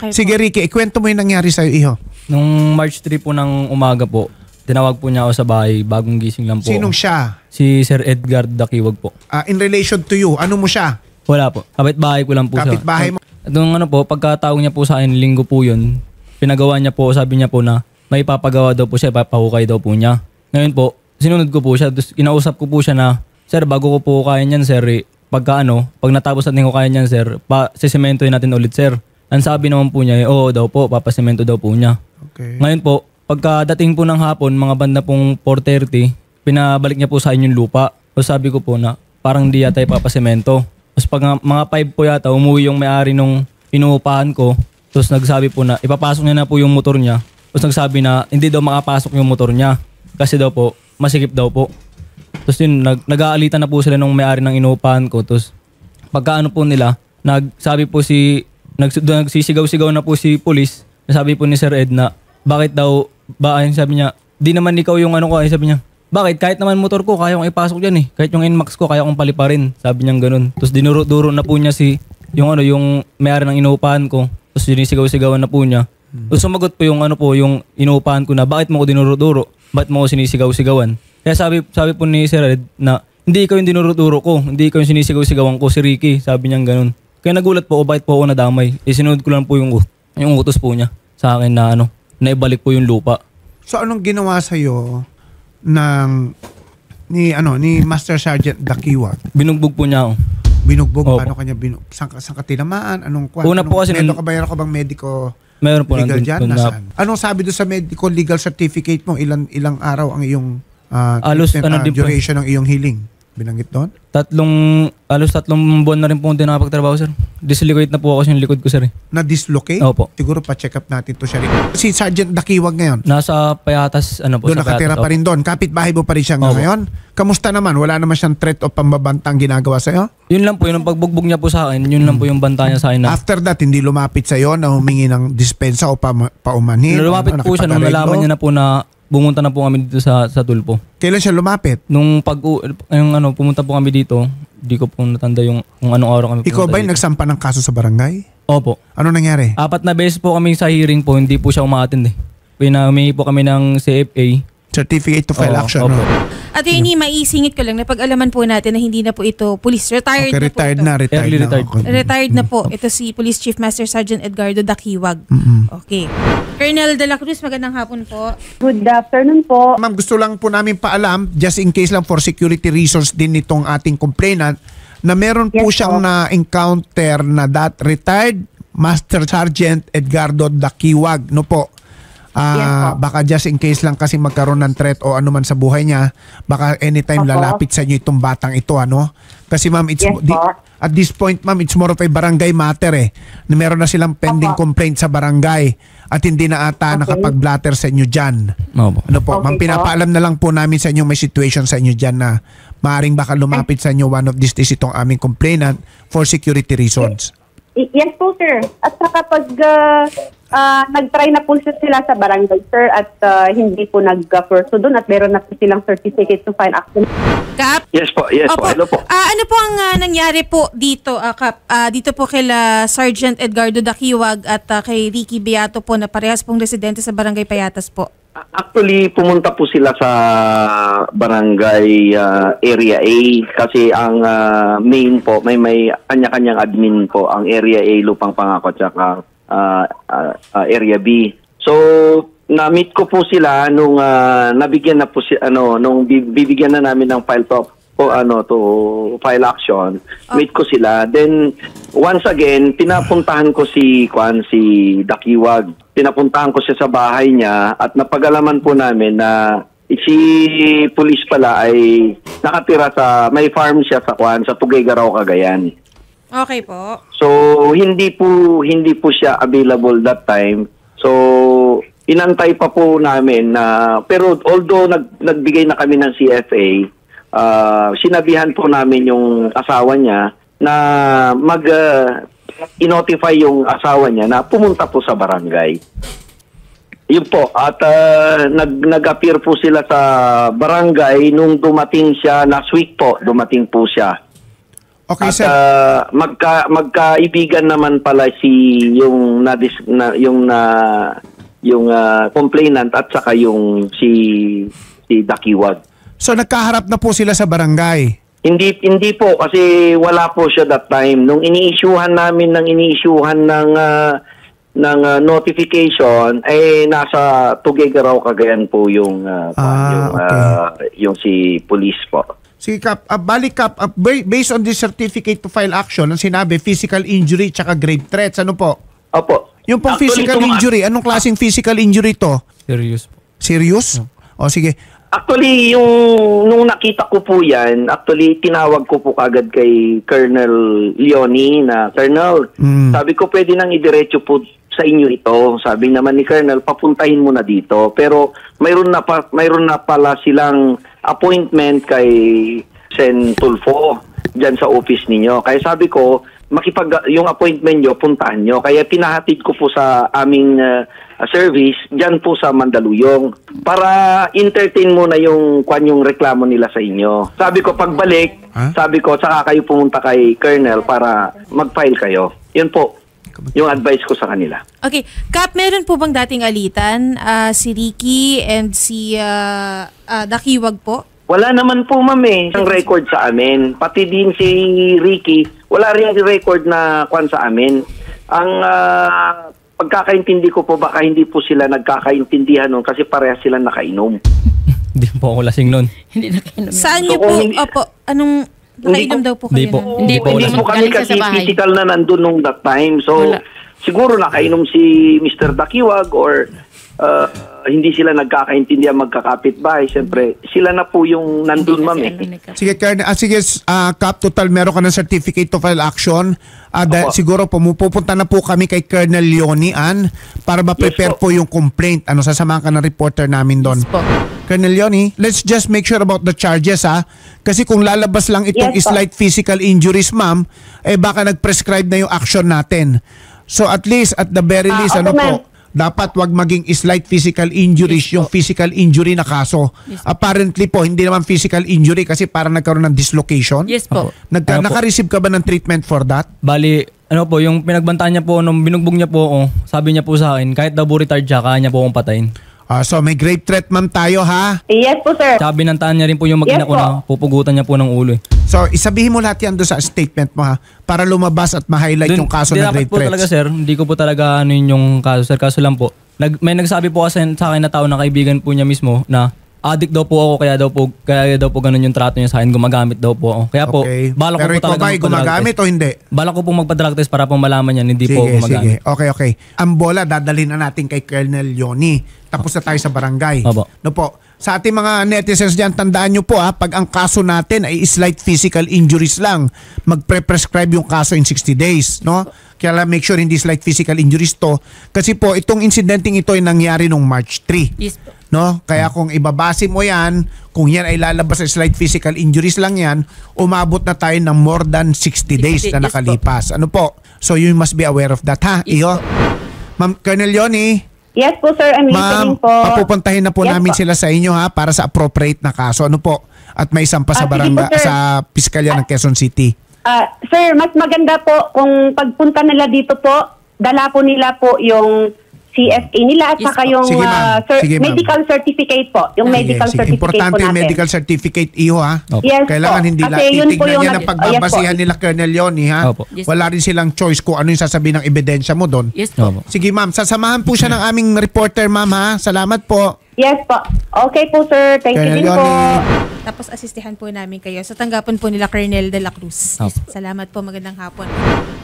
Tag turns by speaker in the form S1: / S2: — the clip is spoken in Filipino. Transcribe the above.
S1: Okay
S2: Sige Ricky, ikwento mo yung nangyari sa'yo, iho.
S3: Nung March 3 po ng umaga po, tinawag po niya ako sa bahay, bagong gising lang po.
S2: Sinong siya?
S3: Si Sir Edgar Dakiwag po.
S2: In relation to you, ano mo siya?
S3: Wala po. Kapitbahay ko lang po siya.
S2: Kapitbahay mo?
S3: Nung ano po, pagkatawag niya po sa akin, linggo po yun, pinagawa niya po, sabi niya po na may papagawa daw po siya, ipapahukay daw po niya. Ngayon po, sinunod ko po siya, kinausap ko po siya na, Sir, bago ko po hukayin yan, Sir, pag natapos natin hukayin yan, Sir, sisimentohin natin ulit, Sir. Ang sabi naman po niya, oo daw po, papasemento daw po niya.
S2: Okay.
S3: Ngayon po, pagkadating po ng hapon, mga banda pong 4:30, pinabalik niya po sa akin yung lupa. So sabi ko po na parang di yata ipapasemento. Tapos pag mga 5 po yata, umuwi yung may-ari nung inuupahan ko. Tapos nagsabi po na ipapasok niya na po yung motor niya. Tapos nagsabi na hindi daw makapasok yung motor niya. Kasi daw po, masikip daw po. Tapos yun, nag-aalitan na po sila nung may-ari ng inuupahan ko. Tapos pagkaano po nila, nagsabi po nagsisigaw-sigaw na po si police. Sabi po ni Sir Ed na, bakit daw, sabi niya, di naman ikaw yung sabi niya, bakit? Kahit naman motor ko, kaya kong ipasok dyan eh. Kahit yung NMAX ko, kaya kong paliparin. Sabi niya ganun. Tapos dinuro-duro na po niya yung may-ari ng inuupahan ko. Tapos sinisigaw-sigawan na po niya. Tapos sumagot po yung inuupahan ko na, bakit mo ko dinuro-duro? Bakit mo ko sinisigaw-sigawan? Kaya sabi po ni Sir Ed na, hindi ikaw yung dinuro-duro ko. Hindi ikaw yung sinisigaw-sigawan ko, si Ricky. Sabi niya ganun. Kaya nagulat po ako, bakit po ako nadamay? Sinunod ko lang po yung utos po niya sa akin na naibalik po yung lupa.
S2: So anong ginawa sa'yo ni Master Sergeant Dakiwag?
S3: Binugbog po niya ako.
S2: Binugbog?
S3: Opo.
S2: Paano kanya saan ka tinamaan?
S3: Una po kasi
S2: mayroon ka bang medico
S3: meron po
S2: legal dyan?
S3: Na,
S2: anong sabi doon sa medical legal certificate mo? Ilang araw ang iyong duration ng iyong healing? Binanggit doon? Alos 3 buwan na rin po hindi nakapagtrabaho, sir. Dislocate na po ako yung likod ko, sir. Na-dislocate?
S3: Opo.
S2: Siguro pa-check up natin to, sir. Si Sergeant Dakiwag ngayon?
S3: Nasa Payatas,
S2: doon nakatira pa rin doon. Kapitbahay mo pa rin siya ngayon? Kamusta naman? Wala naman siyang threat o pambabantang ginagawa sa'yo?
S3: Yun lang po, yung pagbugbog niya po sa akin, yun lang po yung banta niya sa akin.
S2: After that, hindi lumapit sa'yo na humingi ng dispensa o paumanhin?
S3: Lumapit po siya nung nalaman niya na po na bumunta na po kami dito sa Tulpo.
S2: Kailan siya lumapit?
S3: Nung pumunta po kami dito, di ko po natanda kung anong araw kami pumunta.
S2: Ikaw ba yung nagsampa ng kaso sa barangay?
S3: Opo.
S2: Ano nangyari?
S3: 4 na beses po kami sa hearing po, hindi po siya umaattend eh. Humingi po kami ng CFA.
S2: Certificate to File Action.
S3: Opo.
S1: Attorney, maisingit ko lang na pag-alaman po natin na hindi na po ito police. Retired na po ito. Retired na po. Ito si Police Chief Master Sergeant Edgardo Dakiwag. Okay. Colonel De La Cruz, magandang hapon po.
S4: Good afternoon po.
S2: Ma'am, gusto lang po namin paalam, just in case lang for security reasons din nitong ating complainant, na meron po siyang na-encounter na retired Master Sergeant Edgardo Dakiwag. No po? Baka just in case lang kasi magkaroon ng threat o ano man sa buhay niya, baka anytime lalapit sa inyo itong batang ito, ano? Kasi ma'am, at this point ma'am, it's more of a barangay matter eh. Meron na silang pending complaint sa barangay at hindi na ata nakapag-blatter sa inyo dyan. Ano po, ma'am, pinapaalam na lang po namin sa inyo may situation sa inyo dyan na maaaring baka lumapit sa inyo one of these days itong aming complainant for security reasons.
S4: Yes po, sir. At saka pag nag-try na po sila sa barangay, sir, at hindi po nag-pursue doon at meron na po silang certificate to file action.
S1: Kap?
S5: Yes po, yes po. Hello po.
S1: Ano po ang nangyari po dito, Kap? Dito po kila Sergeant Edgardo Dakiwag at kay Ricky Beato po na parehas pong residente sa Barangay Payatas po.
S5: Actually, pumunta po sila sa barangay Area A kasi ang main po, may kanya-kanyang admin po, ang Area A, Lupang Pangako, at Area B. So, na-meet ko po sila nung nabigyan na po nung bibigyan na namin ng file to file action. Meet ko sila. Then once again, pinapuntahan ko si Dakiwag. Pinapuntahan ko siya sa bahay niya at napag-alaman po namin na si police pala ay nakatira may farm siya sa Tuguegarao, Cagayan.
S1: Okay po.
S5: So hindi po siya available that time. So inantay pa po namin na pero although nagbigay na kami ng CFA, sinabihan po namin yung asawa niya na i-notify yung asawa niya na pumunta po sa barangay. Yun po. At nag-appear po sila sa barangay nung dumating siya, last week po, dumating po siya.
S2: Okay,
S5: At
S2: sir.
S5: magkaibigan naman pala yung complainant at saka yung si Dakiwag.
S2: So nagkaharap na po sila sa barangay.
S5: Hindi po kasi wala po siya that time. Nung ini-issuehan namin ng notification ay nasa Tuguegarao, Cagayan po yung yung si police po.
S2: Sige, Kap. Balik, Kap. Based on this certificate to file action, ang sinabi, physical injury tsaka grave threats. Ano po?
S5: Opo.
S2: Yung pong physical injury, anong klaseng physical injury to?
S3: Serious po.
S2: Serious? O sige.
S5: Actually, nung nakita ko po yan, tinawag ko po kagad kay Colonel Leonie na, Colonel, sabi ko pwede nang idiretso po sa inyo ito. Sabi naman ni Colonel, papuntahin mo na dito. Pero mayroon na pala silang appointment kay Sen Tulfo dyan sa office ninyo. Kaya sabi ko, yung appointment nyo, puntahan nyo. Kaya pinahatid ko po sa aming service dyan po sa Mandaluyong para entertain mo na yung reklamo nila sa inyo. Sabi ko, pagbalik, sabi ko, saka kayo pumunta kay Colonel para mag-file kayo. Yun po yung advice ko sa kanila.
S1: Okay. Kap, meron po bang dating alitan si Ricky and si Dakiwag po?
S5: Wala naman po, ma'am, ang record sa amin. Pati din si Ricky, wala rin record na kwan sa amin. Ang pagkakaintindi ko po, baka hindi po sila nagkakaintindihan nun kasi parehas sila nakainom.
S3: Hindi po ako lasing nun.
S6: Hindi nakainom.
S1: Saan niyo po? Opo, anong nakainom daw po kayo?
S3: Hindi po
S5: kami kasi physical na nandun nung that time. So, siguro nakainom si Mr. Dakiwag or hindi sila nagkakaintindihan magkakapitbahay. Siyempre, sila na po yung nandun, ma'am.
S2: Sige, Kap, total meron ka ng certificate to file action. Siguro pupunta na po kami kay Colonel Leonie para ma-prepare po yung complaint. Sasamahan ka ng reporter namin doon. Colonel Leonie, let's just make sure about the charges, Kasi kung lalabas lang itong slight physical injuries, ma'am, baka nag-prescribe na yung action natin. So at least, at the very least, dapat wag maging slight physical injuries, yung physical injury na kaso. Apparently po, hindi naman physical injury kasi parang nagkaroon ng dislocation.
S6: Yes po.
S2: Naka-receive ka ba ng treatment for that?
S3: Bali, yung pinagbantaan niya po, nung binugbog niya po ako, sabi niya po sa akin, kahit daw po retired siya, kaya niya po akong patayin.
S2: So may grave threat, ma'am, tayo, ha?
S4: Yes po, sir.
S3: Tsaka binantaan niya rin po yung mag-ina ko na pupugutan niya po ng ulo.
S2: So isabihin mo lahat yan doon sa statement mo, ha? Para lumabas at ma-highlight yung kaso ng grave threats.
S3: Talaga, sir. Hindi ko po talaga yung kaso, sir. Kaso lang po. May nagsabi po kasi sa akin na tao na kaibigan po niya mismo na addict daw po ako, kaya daw po ganun yung trato niya sa akin, gumagamit daw po ako. Kaya po, balak ko po talaga
S2: gumagamit o hindi?
S3: Balak ko po magpa-drug test para po malaman yan, hindi po ako gumagamit.
S2: Sige. Okay. Ang bola, dadalhin na natin kay Colonel Leonie. Tapos na tayo sa barangay.
S3: Opo.
S2: No po. Sa ating mga netizens dyan, tandaan nyo po, pag ang kaso natin ay slight physical injuries lang, magpre-prescribe yung kaso in 60 days. No? Kaya make sure hindi slight physical injuries to. Kasi po, itong incidenting ito ay nangyari nung March 3.
S6: Yes po.
S2: No? Kaya kung ibabase mo yan, kung yan ay lalabas sa slight physical injuries lang yan, umabot na tayo ng more than 60 days na nakalipas. Ano po? So you must be aware of that, ha? Iyo? Ma'am, Colonel Leonie?
S4: Yes po, sir. I'm listening po.
S2: Papupuntahin na po namin sila sa inyo, ha? Para sa appropriate na kaso. Ano po? At may isampa sa barangay, sa Piskalya ng Quezon City.
S4: Sir, mas maganda po kung pagpunta nila dito po, dala po nila po yung CSA nila at saka yung medical certificate po. Yung medical certificate
S2: importante
S4: po natin.
S2: Yung medical certificate, iho, ha?
S4: Yes,
S2: kailangan
S4: po.
S2: hindi lang titignan niya ng pagbabasihan nila Colonel Leonie, ha?
S6: Yes,
S2: wala rin silang choice kung ano yung sasabihin ng ebidensya mo doon.
S6: Yes po.
S2: Sige, ma'am. Sasamahan po siya ng aming reporter, ma'am, ha? Salamat po.
S4: Yes po. Okay po, sir. Thank you din po.
S1: Tapos asistihan po namin kayo sa tanggapan po nila Colonel De La Cruz. Salamat po. Magandang hapon.